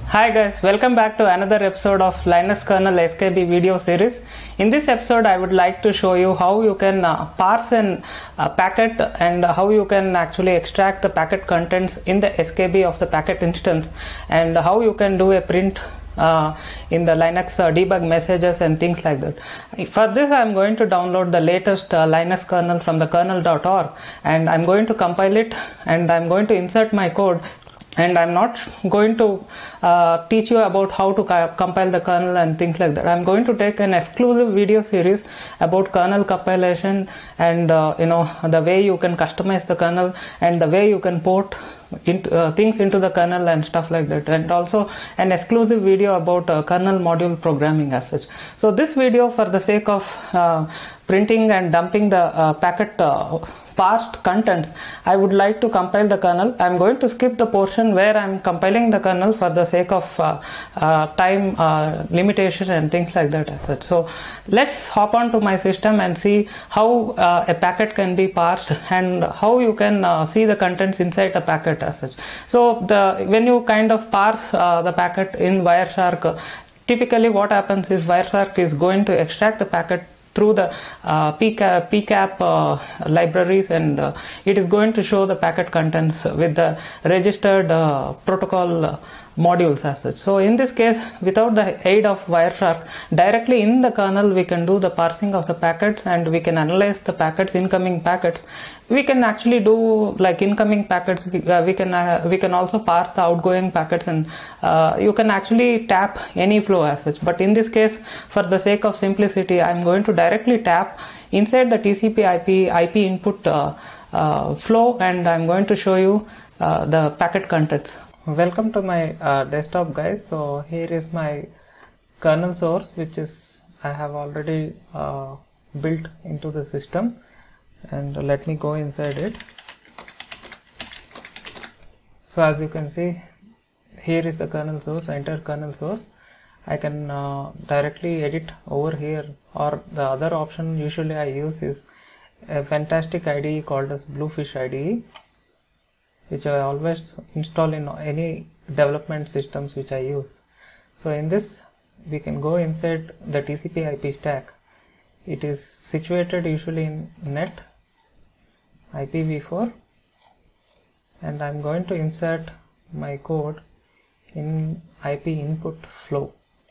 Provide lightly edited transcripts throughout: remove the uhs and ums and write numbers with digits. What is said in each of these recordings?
Hi guys, welcome back to another episode of Linux Kernel SKB video series. In this episode I would like to show you how you can parse an packet and how you can actually extract the packet contents in the SKB of the packet instance, and how you can do a print in the Linux debug messages and things like that. For this I am going to download the latest Linux kernel from the kernel.org, and I am going to compile it, and I am going to insert my code. And I'm not going to teach you about how to compile the kernel and things like that. I'm going to take an exclusive video series about kernel compilation and the way you can customize the kernel and the way you can port things into the kernel and stuff like that, and also an exclusive video about kernel module programming as such. So this video, for the sake of printing and dumping the packet parsed contents, I would like to compile the kernel. I'm going to skip the portion where I'm compiling the kernel for the sake of time limitation and things like that as such. So let's hop on to my system and see how a packet can be parsed and how you can see the contents inside the packet as such. So when you kind of parse the packet in Wireshark, typically what happens is Wireshark is going to extract the packet through the PCAP libraries, and it is going to show the packet contents with the registered protocol modules as such. So in this case, without the aid of Wireshark, directly in the kernel we can do the parsing of the packets, and we can analyze the packets, incoming packets. We can actually do like incoming packets, we can also parse the outgoing packets, and you can actually tap any flow as such. But in this case, for the sake of simplicity, I'm going to directly tap inside the TCP/IP input flow, and I'm going to show you the packet contents. Welcome to my desktop, guys. So here is my kernel source, which is I have already built into the system, and let me go inside it. So as you can see, here is the kernel source. Enter kernel source. I can directly edit over here, or the other option usually I use is a fantastic IDE called as Bluefish IDE, which I always install in any development systems which I use. So in this, we can go inside the TCP/IP stack. It is situated usually in net IPv4, and I'm going to insert my code in IP input flow.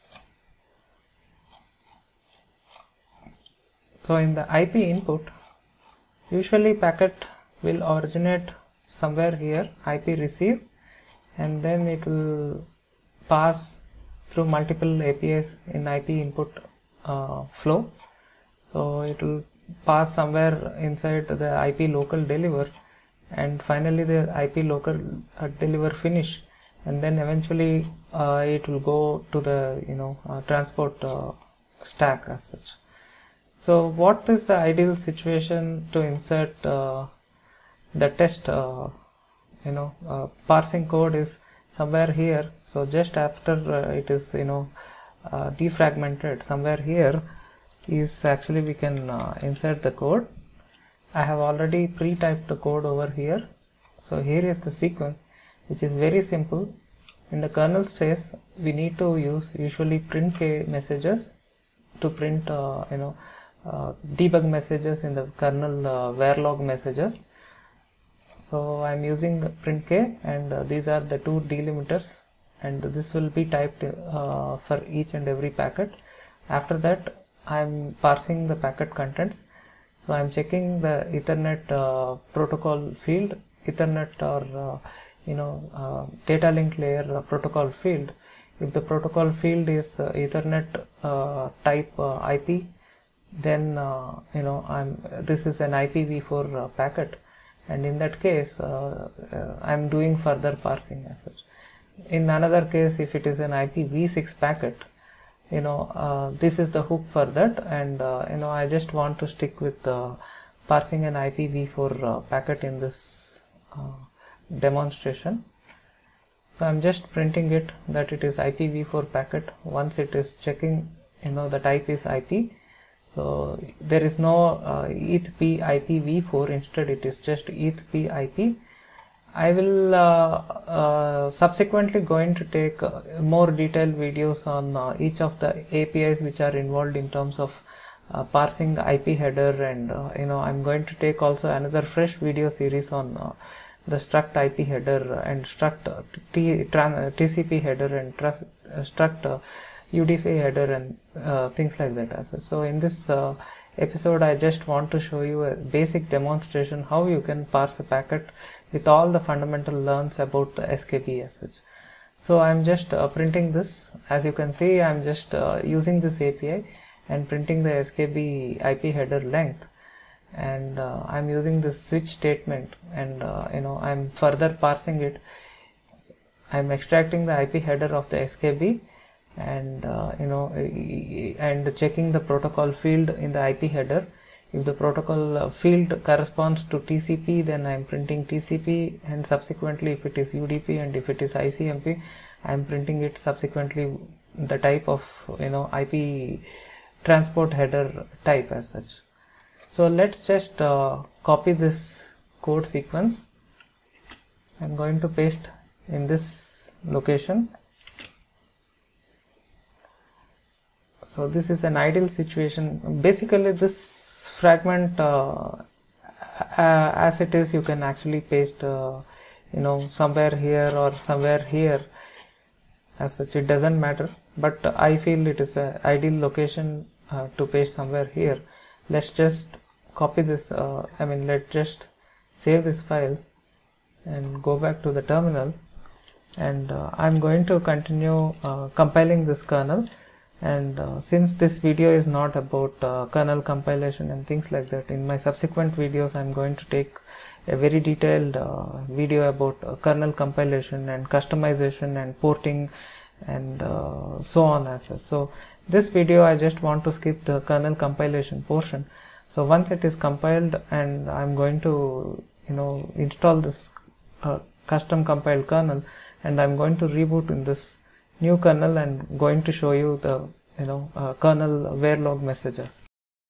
So in the IP input, usually packet will originate somewhere here, IP receive, and then it will pass through multiple APIs in IP input flow. So it will pass somewhere inside the IP local deliver, and finally the IP local deliver finish, and then eventually it will go to the transport stack as such. So what is the ideal situation to insert the test parsing code is somewhere here. So just after it is defragmented, somewhere here is actually we can insert the code. I have already pre-typed the code over here. So here is the sequence, which is very simple. In the kernel space, we need to use usually printk messages to print debug messages in the kernel verilog messages. So I'm using printk, and these are the two delimiters, and this will be typed for each and every packet. After that, I'm parsing the packet contents. So I'm checking the Ethernet protocol field, Ethernet or data link layer protocol field. If the protocol field is Ethernet type IP, then this is an IPv4 packet, and in that case I'm doing further parsing as such. In another case, if it is an IPv6 packet, this is the hook for that, and I just want to stick with parsing an IPv4 packet in this demonstration. So I'm just printing it that it is IPv4 packet. Once it is checking, the type is IP. So there is no ETH P IPv4, instead it is just ETH P IP. I will subsequently going to take more detailed videos on each of the APIs which are involved in terms of parsing IP header, and I'm going to take also another fresh video series on the struct IP header and struct TCP header and struct UDP header and things like that as well. So in this episode I just want to show you a basic demonstration how you can parse a packet with all the fundamental learns about the SKB as such. So I'm just printing this. As you can see, I'm just using this API and printing the SKB IP header length, and I'm using this switch statement, and I'm further parsing it. I'm extracting the IP header of the SKB and and checking the protocol field in the IP header. If the protocol field corresponds to TCP, then I'm printing TCP, and subsequently if it is UDP and if it is ICMP, I'm printing it subsequently the type of IP transport header type as such. So let's just copy this code sequence. I'm going to paste in this location. So this is an ideal situation. Basically this fragment as it is, you can actually paste somewhere here or somewhere here as such. It doesn't matter, but I feel it is an ideal location to paste somewhere here. Let's just copy this, let's just save this file and go back to the terminal, and I'm going to continue compiling this kernel. And since this video is not about kernel compilation and things like that, in my subsequent videos I'm going to take a very detailed video about kernel compilation and customization and porting and so on as well. So this video I just want to skip the kernel compilation portion. So once it is compiled, and I'm going to install this custom compiled kernel, and I'm going to reboot in this new kernel and going to show you the kernel verilog messages.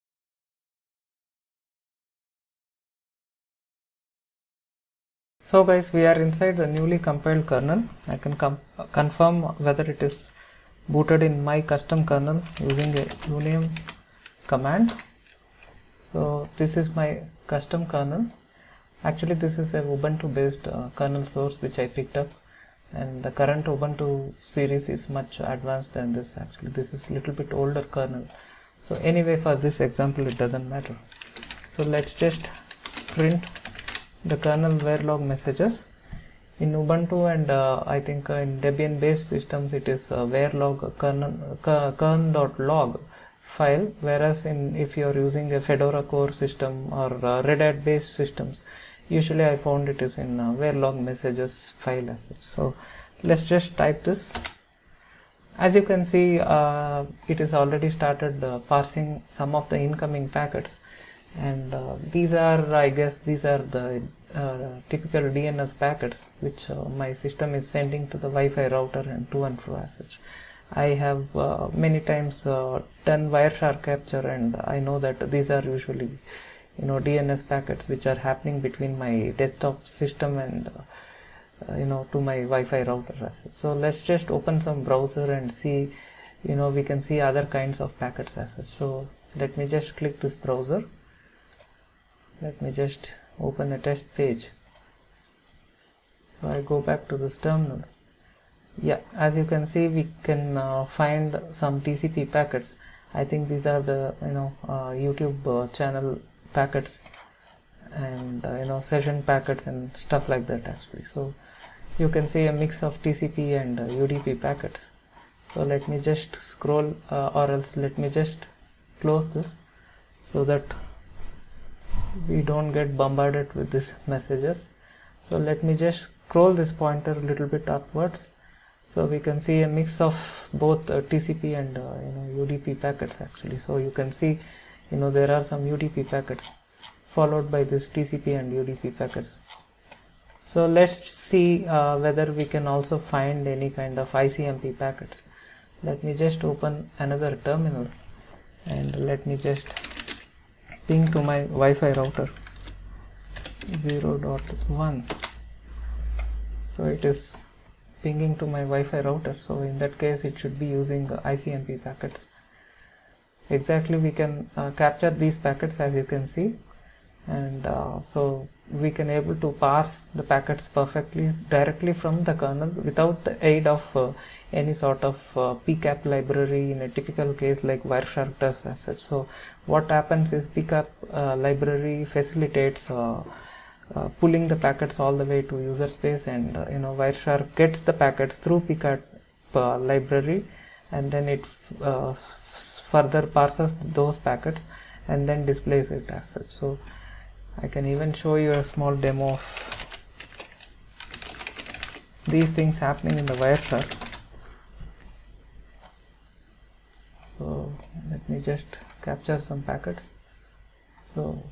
So guys, we are inside the newly compiled kernel. I can confirm whether it is booted in my custom kernel using a uname command. So this is my custom kernel. Actually this is a Ubuntu based kernel source which I picked up, and the current Ubuntu series is much advanced than this. Actually this is a little bit older kernel. So anyway, for this example it doesn't matter. So let's just print the kernel verilog messages. In Ubuntu and I think in Debian based systems it is verilog kern.log file, whereas if you are using a Fedora core system or Red Hat based systems, usually I found it is in verilog messages file as such. So let's just type this. As you can see, it is already started parsing some of the incoming packets, and these are, I guess these are the typical DNS packets which my system is sending to the Wi-Fi router and to and fro as such. I have many times done Wireshark capture, and I know that these are usually DNS packets which are happening between my desktop system and to my Wi-Fi router. So let's just open some browser and see, we can see other kinds of packets as such. So let me just click this browser. Let me just open a test page. So I go back to this terminal. Yeah, as you can see, we can find some TCP packets. I think these are the YouTube channel packets and session packets and stuff like that actually. So you can see a mix of TCP and UDP packets. So let me just scroll or else let me just close this so that we don't get bombarded with these messages. So let me just scroll this pointer a little bit upwards, so we can see a mix of both TCP and UDP packets actually. So you can see there are some UDP packets followed by this TCP and UDP packets. So let's see whether we can also find any kind of ICMP packets. Let me just open another terminal and let me just ping to my Wi-Fi router 0.1. So it is pinging to my Wi-Fi router, so in that case it should be using ICMP packets. Exactly, we can capture these packets, as you can see, and so we can able to parse the packets perfectly directly from the kernel without the aid of any sort of PCAP library in a typical case like Wireshark does as such. So what happens is PCAP library facilitates pulling the packets all the way to user space, and Wireshark gets the packets through PCAP library, and then it further parses those packets and then displays it as such. So I can even show you a small demo of these things happening in the Wireshark. So let me just capture some packets. So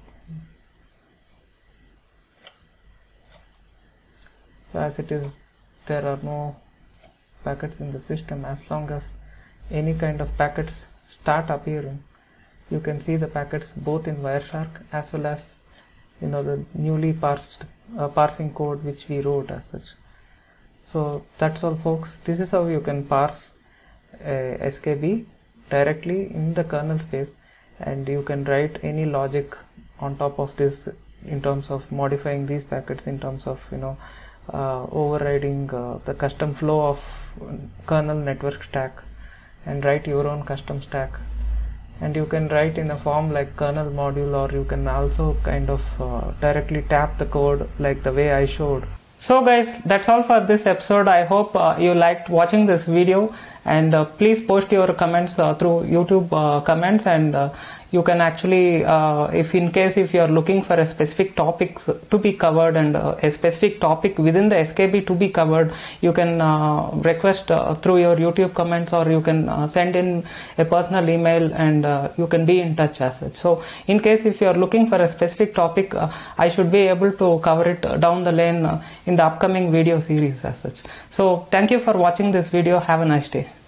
as it is, there are no packets in the system. As long as any kind of packets start appearing, you can see the packets both in Wireshark as well as the newly parsed parsing code which we wrote as such. So that's all, folks. This is how you can parse SKB directly in the kernel space, and you can write any logic on top of this in terms of modifying these packets, in terms of overriding the custom flow of kernel network stack, and write your own custom stack. And you can write in a form like kernel module, or you can also kind of directly tap the code like the way I showed. So guys, that's all for this episode. I hope you liked watching this video, and please post your comments through YouTube comments, and you can actually, if you are looking for a specific topic to be covered, and a specific topic within the SKB to be covered, you can request through your YouTube comments, or you can send in a personal email, and you can be in touch as such. So in case if you are looking for a specific topic, I should be able to cover it down the lane in the upcoming video series as such. So thank you for watching this video. Have a nice day.